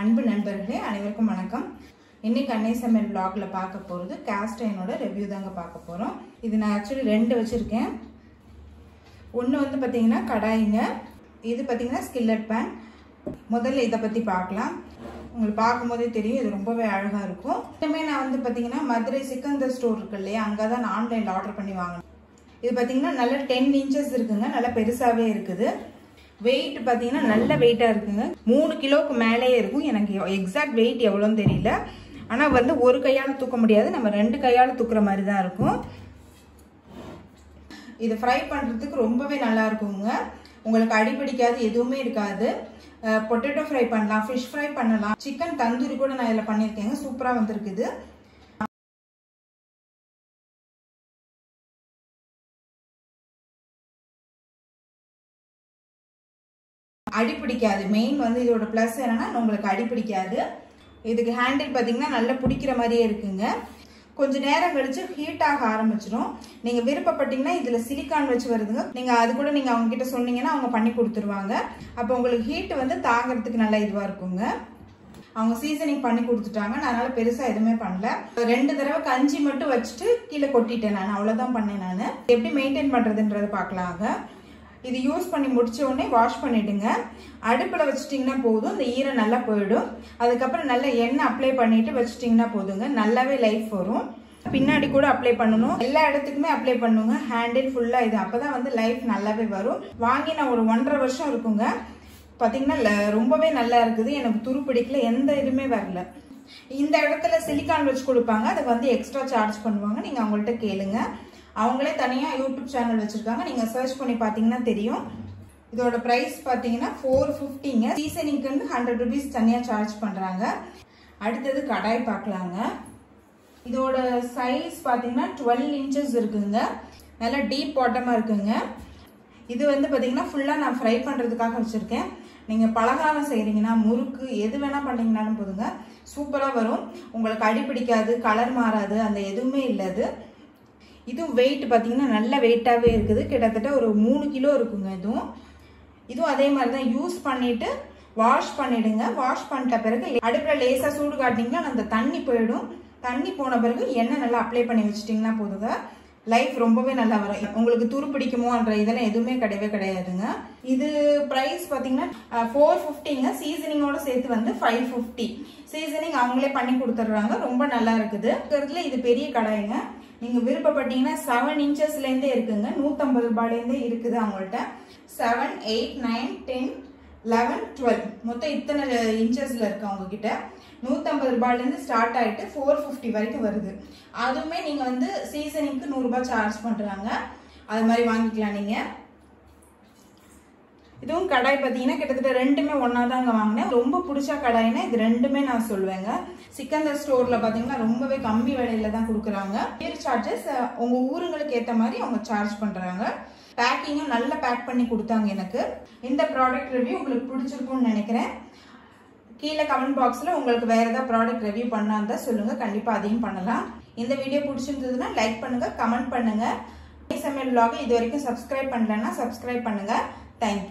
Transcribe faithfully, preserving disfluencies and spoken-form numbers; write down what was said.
அன்பு நண்பர்களே அனைவருக்கும் வணக்கம். இன்னைக்கு அன்னை சமையல் vlogல பார்க்க போறது காஸ்ட் அயனோட ரிவ்யூ தாங்க பார்க்க போறோம். இது நான் एक्चुअली ரெண்டு வச்சிருக்கேன். ஒன்னு வந்து பாத்தீங்கன்னா கடாயிங்க, இது பாத்தீங்கன்னா ஸ்கில்லட் pan. முதல்ல இத பத்தி பார்க்கலாம். உங்களுக்கு பாக்கும்போதே தெரியும் இது ரொம்பவே அழகா இருக்கும். இதுமே நான் வந்து பாத்தீங்கன்னா மதுரை சிக்கந்தர் ஸ்டோர் இருக்கு இல்லையா, அங்க தான் நான் ஆன்லைன்ல ஆர்டர் பண்ணி வாங்குனேன். இது பாத்தீங்கன்னா நல்ல ten இன்ச்சஸ் இருக்குங்க, நல்ல பெருசாவே இருக்குது. வெயிட் பாத்தீங்கன்னா நல்ல வெயிட்டா இருக்குங்க, மூணு கிலோக்கு மேலேயே இருக்கும். எனக்கு எக்ஸாக்ட் வெயிட் எவ்வளோன்னு தெரியல, ஆனா வந்து ஒரு கையால தூக்க முடியாது, நம்ம ரெண்டு கையால தூக்குற மாதிரி தான் இருக்கும். இது ஃப்ரை பண்றதுக்கு ரொம்பவே நல்லா இருக்குங்க, உங்களுக்கு அடிபிடிக்காது, எதுவுமே இருக்காது. பொட்டேட்டோ ஃப்ரை பண்ணலாம், ஃபிஷ் ஃப்ரை பண்ணலாம், சிக்கன் தந்தூரி கூட நான் இதில் பண்ணியிருக்கேங்க, சூப்பராக வந்திருக்குது. அடிபிடிக்காது, மெயின் வந்து இதோட பிளஸ் என்னன்னா உங்களுக்கு அடிபிடிக்காது. இதுக்கு ஹேண்டில் பார்த்தீங்கன்னா நல்லா பிடிக்கிற மாதிரியே இருக்குங்க. கொஞ்ச நேரம் கழிச்சு ஹீட் ஆக ஆரம்பிச்சிடும். நீங்க விருப்பப்பட்டீங்கன்னா இதுல சிலிக்கான் வச்சு வருதுங்க, நீங்க அது கூட நீங்க அவங்க கிட்ட சொன்னீங்கன்னா அவங்க பண்ணி கொடுத்துருவாங்க. அப்போ உங்களுக்கு ஹீட் வந்து தாங்கிறதுக்கு நல்லா இதுவா இருக்குங்க. அவங்க சீசனிங் பண்ணி கொடுத்துட்டாங்க, அதனால பெருசா எதுவுமே பண்ணல. ரெண்டு தடவை கஞ்சி மட்டும் வச்சுட்டு கீழே கொட்டிட்டேன் நான், அவ்வளவுதான் பண்ணேன் நான். எப்படி மெயின்டைன் பண்றதுன்றத பார்க்கலாங்க. இது யூஸ் பண்ணி முடிச்ச உடனே வாஷ் பண்ணிடுங்க. அடுப்புல வச்சுட்டீங்கன்னா போதும், இந்த ஈரம் நல்லா போயிடும். அதுக்கப்புறம் நல்லா எண்ணெய் அப்ளை பண்ணிட்டு வச்சுட்டீங்கன்னா போதுங்க, நல்லாவே லைஃப் வரும். பின்னாடி கூட அப்ளை பண்ணணும், எல்லா இடத்துக்குமே அப்ளை பண்ணுங்க, ஹேண்டில் ஃபுல்லா. இது அப்பதான் வந்து லைஃப் நல்லாவே வரும். வாங்கி நான் ஒரு ஒன்றரை வருஷம் இருக்குங்க. பாத்தீங்கன்னா ரொம்பவே நல்லா இருக்குது, எனக்கு துரு பிடிக்கல, எந்த இதுவுமே வரல. இந்த இடத்துல சிலிக்கான் வச்சு கொடுப்பாங்க, அதுக்கு வந்து எக்ஸ்ட்ரா சார்ஜ் பண்ணுவாங்க, நீங்க அவங்கள்ட்ட கேளுங்க. அவங்களே தனியா யூடியூப் சேனல் வச்சிருக்காங்க, நீங்க சர்ச் பண்ணி பாத்தீங்கன்னா தெரியும். இதோட பிரைஸ் பாத்தீங்கன்னா ஃபோர் பிப்டிங்க. சீசனிங்க்கு ஹண்ட்ரட் ருபீஸ் தனியா சார்ஜ் பண்றாங்க. அடுத்தது கடாய் பார்க்கலாங்க. இதோட சைஸ் பாத்தீங்கன்னா டுவெல் இன்ச்சஸ் இருக்குங்க, நல்லா டீப் பாட்டமா இருக்குங்க. இது வந்து பாத்தீங்கன்னா ஃபுல்லா நான் ஃப்ரை பண்றதுக்காக வச்சிருக்கேன். நீங்க பலகாரம் செய்யறீங்கன்னா, முறுக்கு எது வேணா பண்ணீங்கன்னாலும் போதுங்க, சூப்பரா வரும். உங்களுக்கு அடிபிடிக்காது, கலர் மாறாது, அந்த எதுவுமே இல்லது. இதுவும் வெயிட் பாத்தீங்கன்னா நல்ல வெயிட்டாவே இருக்குது, கிட்டத்தட்ட ஒரு மூணு கிலோ இருக்குங்க. இதுவும் இதுவும் அதே மாதிரிதான். யூஸ் பண்ணிட்டு வாஷ் பண்ணிடுங்க. வாஷ் பண்ணிட்ட பிறகு அடுப்புல லேசா சூடு காட்டினீங்கன்னா அந்த தண்ணி போயிடும். தண்ணி போன பிறகு எண்ணெய் நல்லா அப்ளை பண்ணி வச்சுட்டீங்கன்னா போதுங்க, லைஃப் ரொம்பவே நல்லா வரும். உங்களுக்கு துரு பிடிக்குமோன்ற இதெல்லாம் எதுவுமே கிடையவே கிடையாதுங்க. இது பிரைஸ் பாத்தீங்கன்னா ஃபோர் பிப்டிங்க, சீசனிங்கோட சேர்த்து வந்து ஃபைவ் பிப்டி. சீசனிங் அவங்களே பண்ணி கொடுத்துட்றாங்க, ரொம்ப நல்லா இருக்குது. இது பெரிய கடாய்ங்க, நீங்க விருப்பப்பட்டீங்கன்னா செவன் இன்ச்சஸ்ல இருந்தே இருக்குங்க, நூத்தம்பது ரூபாயில இருந்தே இருக்குது அவங்கள்ட்ட. Seven eight nine ten eleven twelve மொத்தம் இத்தனை இன்ச்சஸ்ல இருக்கு அவங்க கிட்ட. நூத்தம்பது ரூபாயில இருந்து ஸ்டார்ட் ஆயிட்டு ஃபோர் பிப்டி வரைக்கும் வருது. அதுவுமே நீங்க வந்து சீசனிங்க்கு நூறு ரூபாய் சார்ஜ் பண்றாங்க, அது மாதிரி வாங்கிக்கலாம் நீங்க. இதுவும் கடாய் பாத்தீங்கன்னா கிட்டத்தட்ட ரெண்டுமே ஒன்னா தாங்க வாங்கினேன். ரொம்ப பிடிச்ச கடாய்னா இது ரெண்டுமே நான் சொல்லுவேங்க. சிக்கந்தர் ஸ்டோர்ல பாத்தீங்கன்னா ரொம்பவே கம்மி விலையில தான் கொடுக்குறாங்க. சார்ஜஸ் உங்க ஊருங்களுக்கு ஏத்த மாதிரி அவங்க சார்ஜ் பண்றாங்க. பேக்கிங்கும் நல்லா பேக் பண்ணி கொடுத்தாங்க எனக்கு. இந்த ப்ராடக்ட் ரிவ்யூ உங்களுக்கு பிடிச்சிருக்கும்னு நினைக்கிறேன். கீழே கமெண்ட் பாக்ஸ்ல உங்களுக்கு வேற ஏதாவது ப்ராடக்ட் ரிவ்யூ பண்ணா இருந்தா சொல்லுங்க, கண்டிப்பா அதையும் பண்ணலாம். இந்த வீடியோ பிடிச்சிருந்ததுன்னா லைக் பண்ணுங்க, கமெண்ட் பண்ணுங்க. சமையல் vlog இது வரைக்கும் சப்ஸ்கிரைப் பண்ணலன்னா சப்ஸ்கிரைப் பண்ணுங்க. தேங்க்யூ.